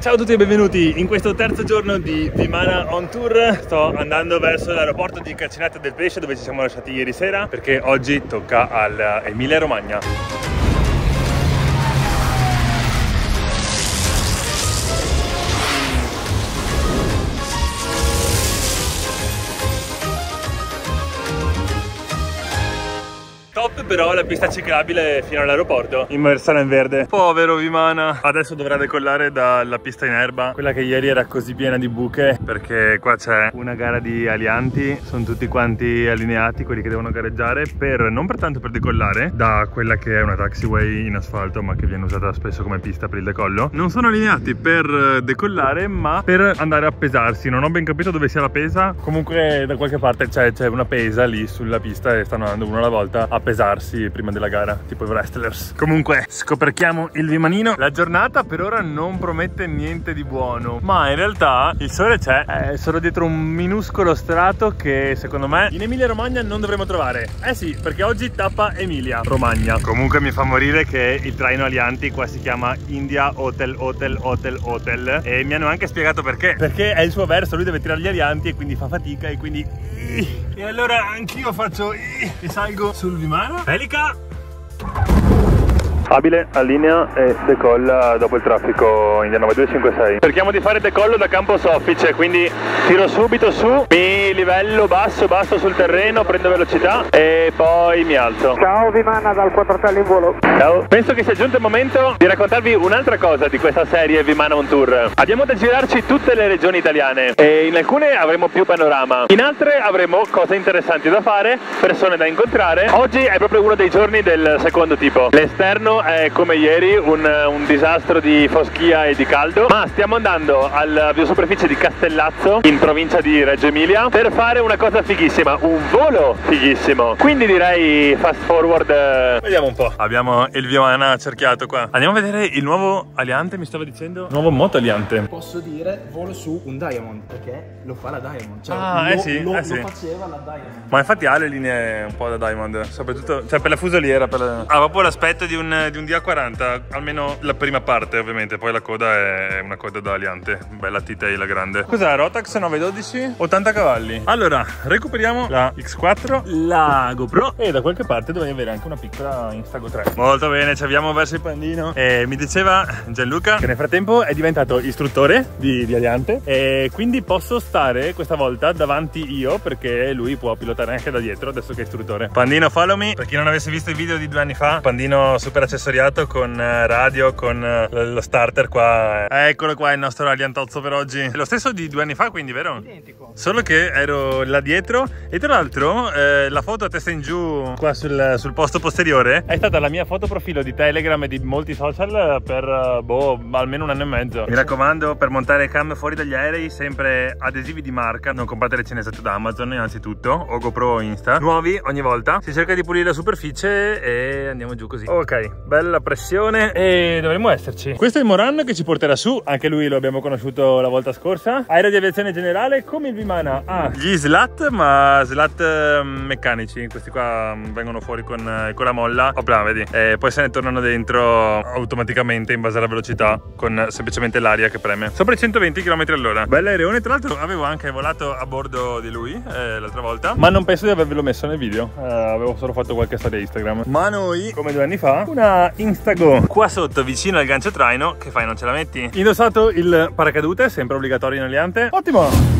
Ciao a tutti e benvenuti in questo terzo giorno di Vimana on Tour. Sto andando verso l'aeroporto di Cascinate del Pesce, dove ci siamo lasciati ieri sera, perché oggi tocca all'Emilia Romagna. Top però la pista ciclabile fino all'aeroporto, immersa nel verde. Povero Vimana, adesso dovrà decollare dalla pista in erba, quella che ieri era così piena di buche, perché qua c'è una gara di alianti, sono tutti quanti allineati, quelli che devono gareggiare, non per tanto per decollare da quella che è una taxiway in asfalto, ma che viene usata spesso come pista per il decollo. Non sono allineati per decollare, ma per andare a pesarsi. Non ho ben capito dove sia la pesa, comunque da qualche parte c'è una pesa lì sulla pista e stanno andando uno alla volta a pesarsi prima della gara, tipo i wrestlers. Comunque scoperchiamo il Vimanino. La giornata per ora non promette niente di buono, ma in realtà il sole c'è, solo dietro un minuscolo strato che secondo me in Emilia Romagna non dovremo trovare. Eh sì, perché oggi tappa Emilia Romagna. Comunque mi fa morire che il traino alianti qua si chiama India Hotel Hotel Hotel Hotel, e mi hanno anche spiegato perché è il suo verso, lui deve tirare gli alianti e quindi fa fatica, e quindi e allora anch'io faccio e salgo sul Vimana. Pelica abile, allinea e decolla dopo il traffico India 9256. Cerchiamo di fare decollo da Campo Soffice, quindi tiro subito su, mi livello basso sul terreno, prendo velocità e poi mi alzo. Ciao Vimana dal Quattrotelli in volo. Ciao. Penso che sia giunto il momento di raccontarvi un'altra cosa di questa serie Vimana on Tour. Abbiamo da girarci tutte le regioni italiane e in alcune avremo più panorama, in altre avremo cose interessanti da fare, persone da incontrare. Oggi è proprio uno dei giorni del secondo tipo. L'esterno è come ieri un disastro di foschia e di caldo, ma stiamo andando alla biosuperficie di Castellazzo in provincia di Reggio Emilia per fare una cosa fighissima, un volo fighissimo, quindi direi fast forward. Vediamo un po'. Abbiamo il Vimana cerchiato qua. Andiamo a vedere il nuovo aliante, mi stava dicendo nuovo moto aliante. Posso dire volo su un Diamond, perché lo fa la Diamond, cioè lo faceva la Diamond. Ma infatti ha le linee un po' da Diamond, soprattutto cioè per la fusoliera, ha proprio l'aspetto di un D40, almeno la prima parte ovviamente, poi la coda è una coda da aliante, bella T-tail grande. Cos'è? Rotax 912, 80 cavalli. Allora, recuperiamo la X4, la GoPro e da qualche parte dovrei avere anche una piccola Instago 3. Molto bene, ci avviamo verso il Pandino e mi diceva Gianluca che nel frattempo è diventato istruttore di aliante e quindi posso stare questa volta davanti io, perché lui può pilotare anche da dietro adesso che è istruttore. Pandino follow me, per chi non avesse visto i video di 2 anni fa, Pandino super accessoriato con radio, con lo starter qua. Eccolo qua il nostro aliantozzo per oggi. È lo stesso di 2 anni fa, quindi, vero? Identico. Solo che ero là dietro e tra l'altro la foto a testa in giù qua sul posto posteriore è stata la mia foto profilo di Telegram e di molti social per almeno 1 anno e mezzo. Mi raccomando, per montare cam fuori dagli aerei sempre adesivi di marca, non comprate le cinesette da Amazon innanzitutto, o GoPro o Insta, nuovi ogni volta. Si cerca di pulire la superficie e andiamo giù così. Ok, bella pressione e dovremmo esserci. Questo è il Moran che ci porterà su, anche lui lo abbiamo conosciuto la volta scorsa. Aereo di aviazione generale, come il Vimana ha gli slat, ma slat meccanici. Questi qua vengono fuori con la molla, opla, vedi, e poi se ne tornano dentro automaticamente in base alla velocità, con semplicemente l'aria che preme sopra i 120 km/h. Bell'aereone, tra l'altro avevo anche volato a bordo di lui l'altra volta, ma non penso di avervelo messo nel video, avevo solo fatto qualche storia Instagram. Ma noi, come 2 anni fa, una Instago qua sotto vicino al gancio traino, che fai, non ce la metti? Indossato il paracadute, sempre obbligatorio in aliante. Ottimo!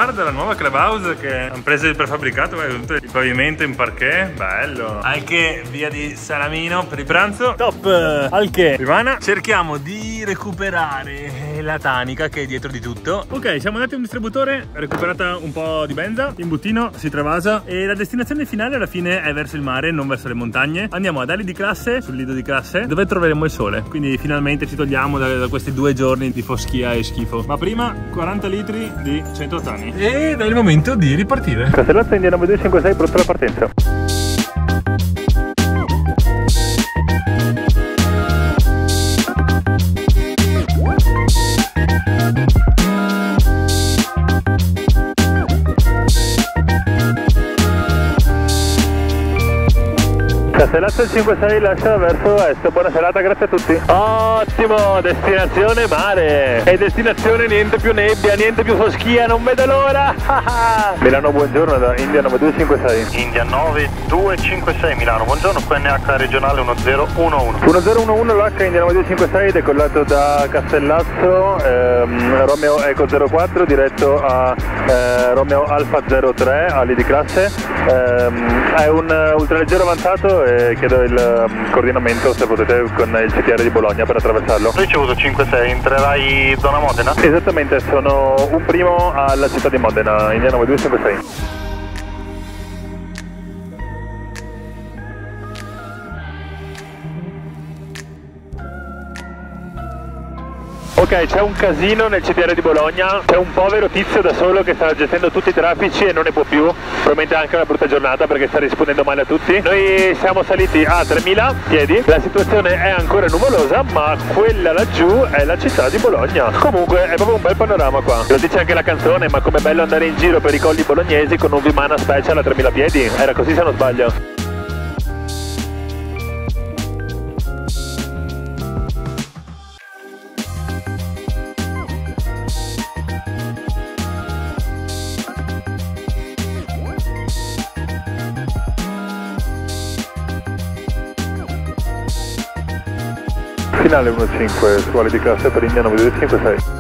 guarda la nuova clubhouse che hanno preso il prefabbricato, tutto il pavimento in parquet, bello. Anche via di Salamino per il pranzo, top. Al che Ivana cerchiamo di recuperare la tanica che è dietro di tutto. Ok, siamo andati a un distributore, recuperata un po' di benza, imbuttino, si travasa e la destinazione finale alla fine è verso il mare, non verso le montagne. Andiamo ad Ali di Classe, sul lido di Classe, dove troveremo il sole, quindi finalmente ci togliamo da questi 2 giorni di foschia e schifo. Ma prima 40 litri di 180 anni ed è il momento di ripartire. Castellazzo Indiana 256, pronto alla partenza. Castellazzo 56 lascia verso est, buona serata, grazie a tutti. Ottimo, destinazione mare. E destinazione niente più nebbia, niente più foschia, non vedo l'ora. Milano, buongiorno, da India 9256. India 9256 Milano, buongiorno, QNH regionale 1011. 1011 l'H India 9256, decollato da Castellazzo, Romeo Eco 04, diretto a Romeo Alfa 03, Ali di Classe. È un ultraleggero avanzato e chiedo il coordinamento, se potete, con il CTR di Bologna per attraversarlo. Ho ricevuto 5-6, entrerai zona Modena? Esattamente, sono un primo alla città di Modena, Indiana 9256. Ok, c'è un casino nel CTR di Bologna, c'è un povero tizio da solo che sta gestendo tutti i traffici e non ne può più, probabilmente anche una brutta giornata perché sta rispondendo male a tutti. Noi siamo saliti a 3000 piedi, la situazione è ancora nuvolosa, ma quella laggiù è la città di Bologna. Comunque è proprio un bel panorama qua. Lo dice anche la canzone, ma com'è bello andare in giro per i colli bolognesi con un Vimana Special a 3000 piedi, era così se non sbaglio. Finale 1.5 su Ali di Classe per India 9256.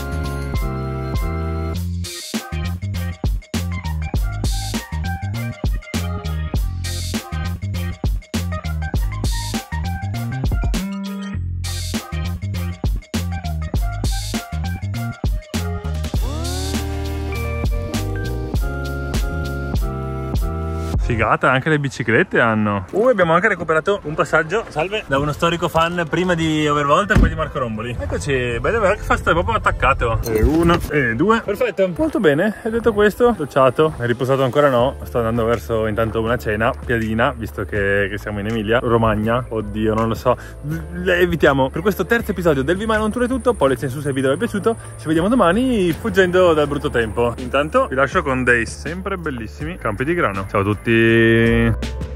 Figata, anche le biciclette hanno. Abbiamo anche recuperato un passaggio, salve, da uno storico fan prima di Overvolt e poi di Marco Romboli. Eccoci, bello breakfast, è proprio attaccato. E 1 e 2. Perfetto, molto bene. E detto questo, docciato, riposato ancora no. Sto andando verso intanto una cena piadina, visto che siamo in Emilia Romagna. Oddio, non lo so. Le evitiamo. Per questo terzo episodio del Vimana on Tour è tutto. Pollice in su se il video vi è piaciuto. Ci vediamo domani fuggendo dal brutto tempo. Intanto vi lascio con dei sempre bellissimi campi di grano. Ciao a tutti.